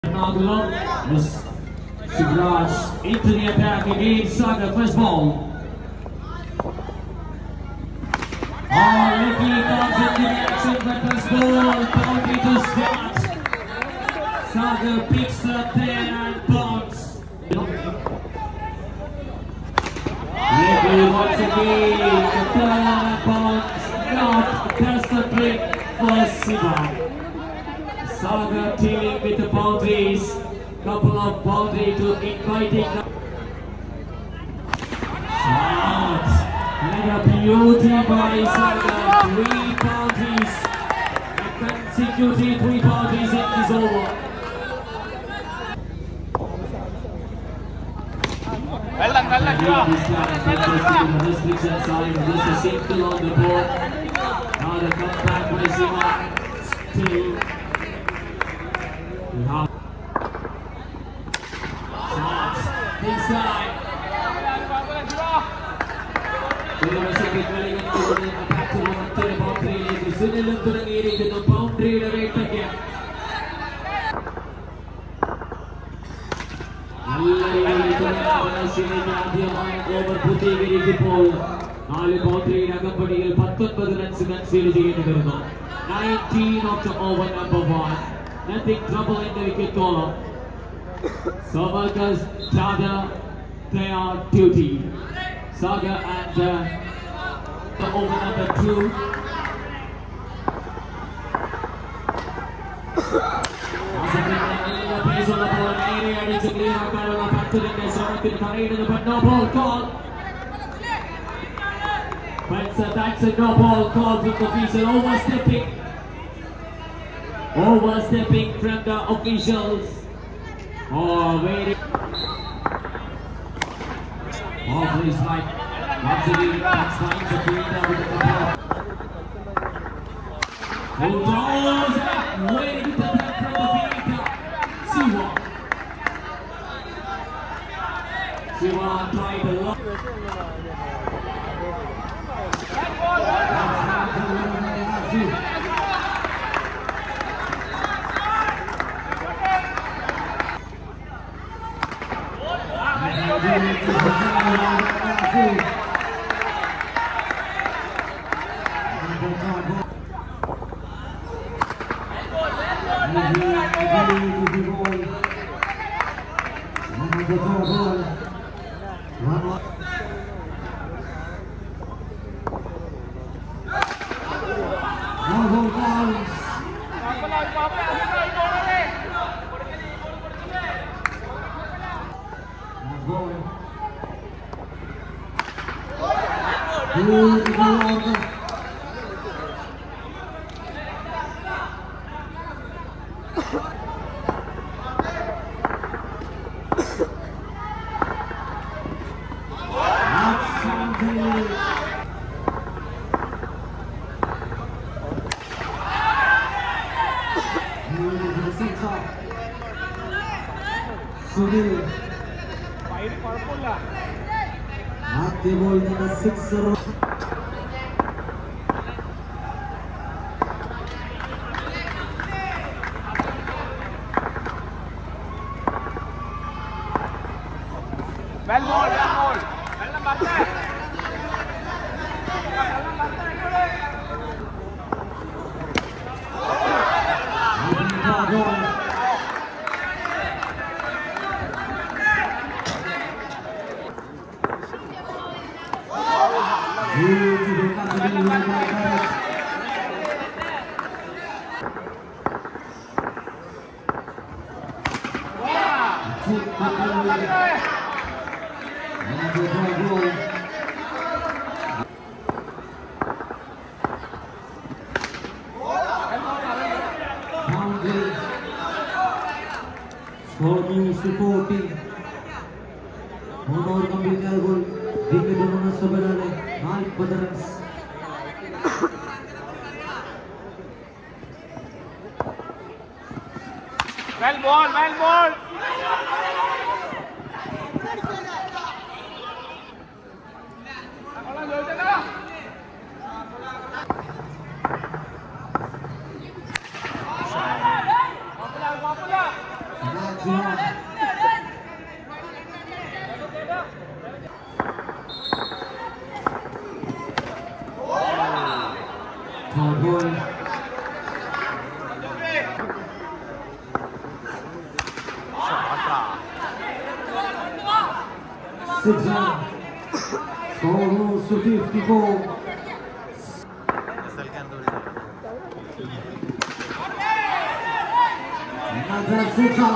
Nagulong as Sigraj into the attack again. Saga first ball. Nicky comes into the action for first ball. Boundary to start. Saga picks up there and bounce. Nicky once again. The third bounce. Not just the break for Siva. Saga dealing with the boundaries. Couple of boundaries to inviting. Shots. And a beauty by Saga. 3 boundaries. A consecutive 3 boundaries in this over. Well done, Restriction side. Just a single on the board. Now the comeback by Siva. Still. Shots inside. Back to the boundary. Sunil the boundary rate again. Over Putigiri Dipol. Nali boundary Nagapadiil 19 runs conceded in 19 of the over number 1. Nothing trouble in the wicket column. Savarkar's Tada, their duty. Saga and the over number 2. But no ball call. But that's a no ball call from the official. Overstepping from the officials. Waiting. Please like. Once again, that's fine. So doing that with the ball. Who throws it? Waiting to attack from the field. Siva. Siva tried to lock. Well ball. Score rules to 54. Another six-up.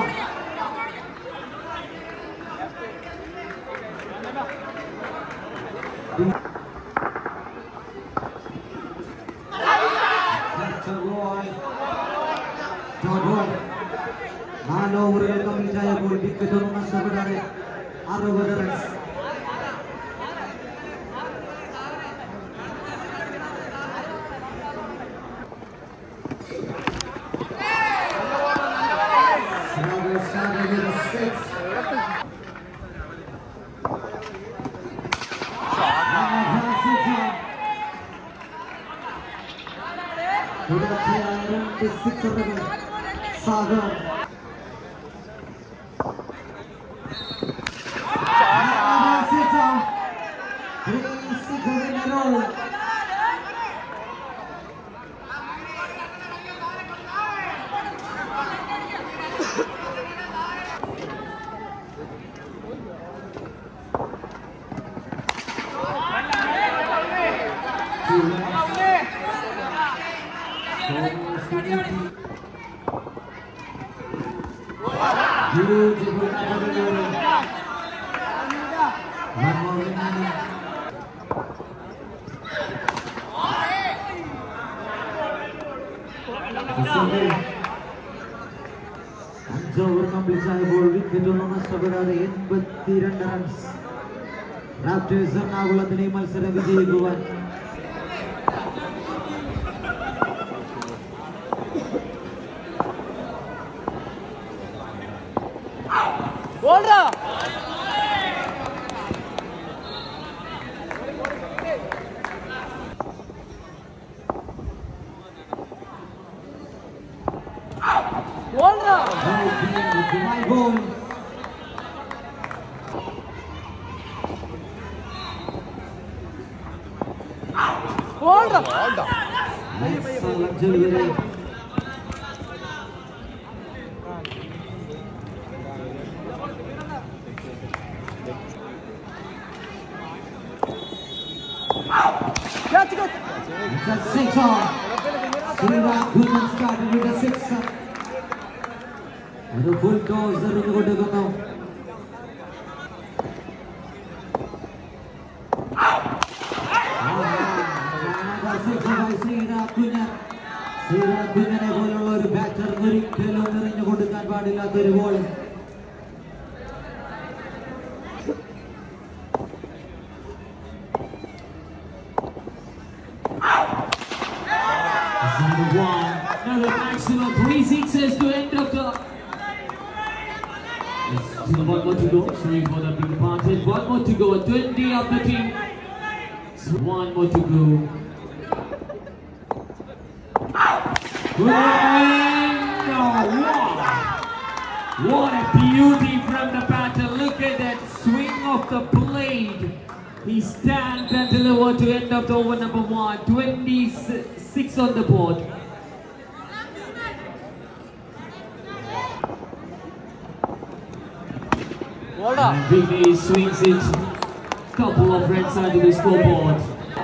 Nalu over kami jaya bol wicket untuk sebenarnya 60 runs. Sagar beautiful one more remaining. Aഞ്ച് over complete ആയപ്പോൾ wicket ഒന്നും നഷ്ടപ്പെടാതെ 82 runs. Raptors എറണാകുളത്തിന് ഈ മത്സരം വിജയിക്കുവാൻ It's a six-on. Sriram Gunan started with a six-on. And a full toss എറിഞ്ഞു കൊടുക്കുന്നു. ശ്രീരാം കുഞ്ഞനെ പോലുള്ള ഒരു ബാറ്റർ ഒരിക്കലും എറിഞ്ഞു കൊടുക്കാൻ പാടില്ലാത്തൊരു ball. Another maximum 3 sixes to end of the. Still one more to go. Sorry for the big advantage. One more to go. 20 of the team. So one more to go. Wow! What a beauty from the batter. Look at that swing of the blade. He stands and delivers to end of the over number 1. 26 on the board. And Vignesh swings it. Couple of runs onto the scoreboard.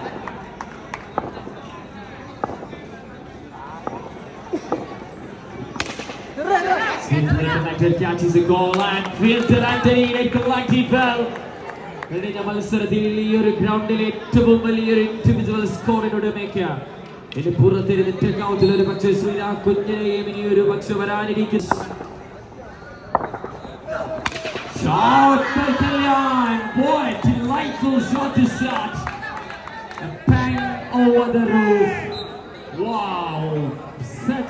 Simply connected, catches a goal and filter Anthony in a collective well. കഴിഞ്ഞ മത്സരത്തിൽ ഈ ഒരു ഗ്രൗണ്ടിൽ ഏറ്റവും വലിയൊരു individual സ്കോറിനോട് മേക്കുക. ഇനി പുറത്തിരുന്നിട്ട് കൗണ്ടിൽ ഒരു പക്ഷേ ശ്രീരാം കുഞ്ഞിനെയും ഇനി ഒരു പക്ഷെ വരാനിരിക്കുന്നു. Shot by Kalyan. What a delightful shot to start. A bang over the roof. Wow. Set.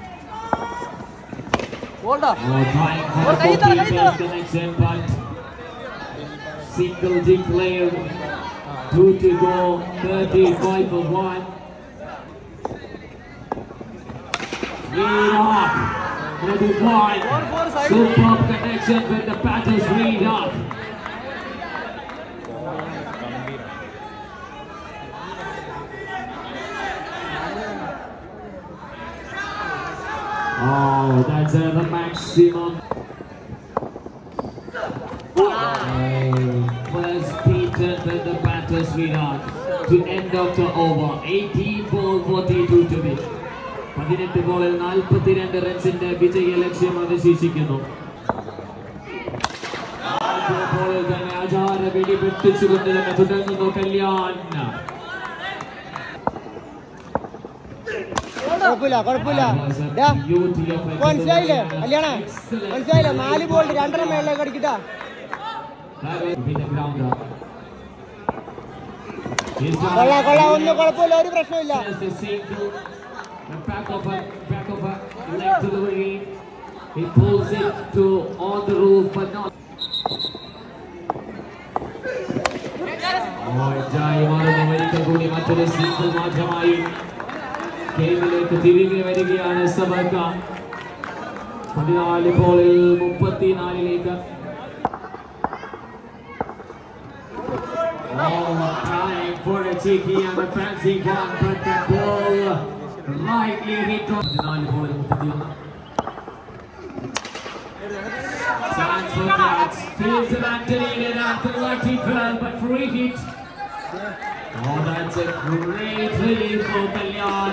Trying for the connection, but single declared. 2 to go. 35 for 1. Lead off. Another one. Superb action when the batters read up. Oh, that's the maximum. First Peter when the batters read up to end of the over. 18 ball 42 to be. 18 ബോളിൽ 42 റൺസിന്റെ വിജയ ലക്ഷ്യം അവശേഷിക്കുന്നു. ബോളിൽ തന്നെ ആചാര വെടി വെട്ടിച്ചുകൊണ്ട് തന്നെ തുടങ്ങുന്നു കല്യാൺ. കുഴപ്പമില്ല മനസ്സിലായില്ലേ കല്യാണ മനസ്സിലായില്ലേ 4 ബോൾ 2 റൺ മേളിലേക്ക് അടിക്കട്ടാ. കൊള്ളാം ഒന്നും കുഴപ്പമില്ല ഒരു പ്രശ്നമില്ല. Back of a leg delivery. He pulls it to on the roof, but not. ഒരിക്കൽക്കൂടി മറ്റൊരു സിംഗിൾ മാത്രമായി ഗെയിമിലേക്ക് തിരികെ വരികയാണ് സബർക്ക. 14 ബോളിൽ 34ലേക്ക്. Trying for a cheeky and a fancy one, but the ball lightly hit on. 14 ball 31. Chance for that. Fields of Anthony and after lucky 12, but free hit. Oh, that's a great relief for Kalyan.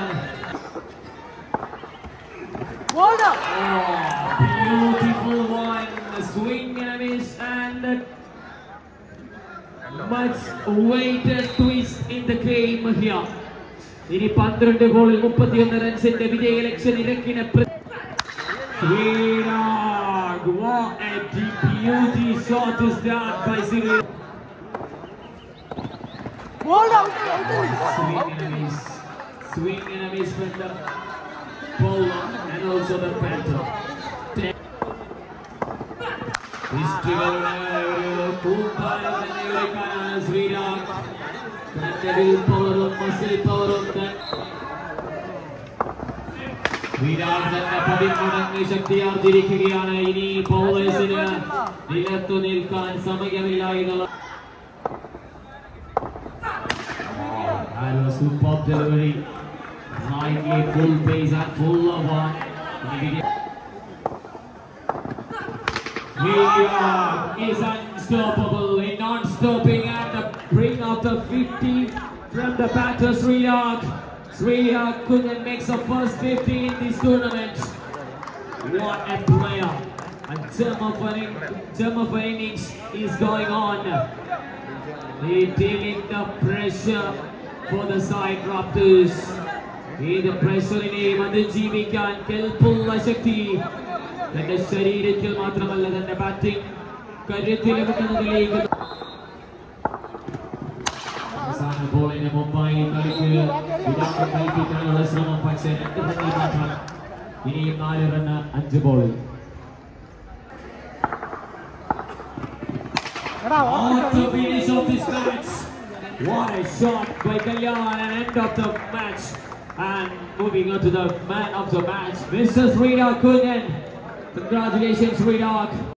Oh, beautiful one. The swing and a miss and a much awaited twist in the game here. ഇനി 12 ബോളിൽ 31 റൺസിന്റെ വിജയ ലക്ഷ്യം ഇരക്കിന്. What a beauty shot is that by Cyril. Swing and a miss from the bowler and also the batter. ശക്തിയാർജിരിക്കുകയാണ്. ഇനി ബൗളേഴ്സിന് നിലത്തു നിൽക്കാൻ സമയമില്ല എന്നുള്ള. Superb delivery, lightly full pace and full of one. Is unstoppable in non-stopping at the bring of the 50 from the batter Sriyak Kundan makes the first 50 in this tournament. What a player! A gem of an innings is going on. He dealing the pressure for the side Raptors. The pressure in him and the ജീവിക്കാൻ കെൽപ്പുള്ള ശക്തി തന്റെ ശരീരത്തിൽ മാത്രമല്ല തന്റെ batting കരുത്തിലെത്തുന്നതിലേക്ക്. അവസാന ബോളിന് മുമ്പായി കളിക്ക് വിരാട് കൽപ്പിക്കാനുള്ള ശ്രമം, പക്ഷേ 2 റണ്ണിൽ മാത്രം. ഇനിയും 4 റണ്ണ് 5 ബോളിൽ. What the finish of this match! What a shot by Kalyan and end of the match. And moving on to the man of the match, Mr. Sriyak Kundan. Congratulations, Sriyak.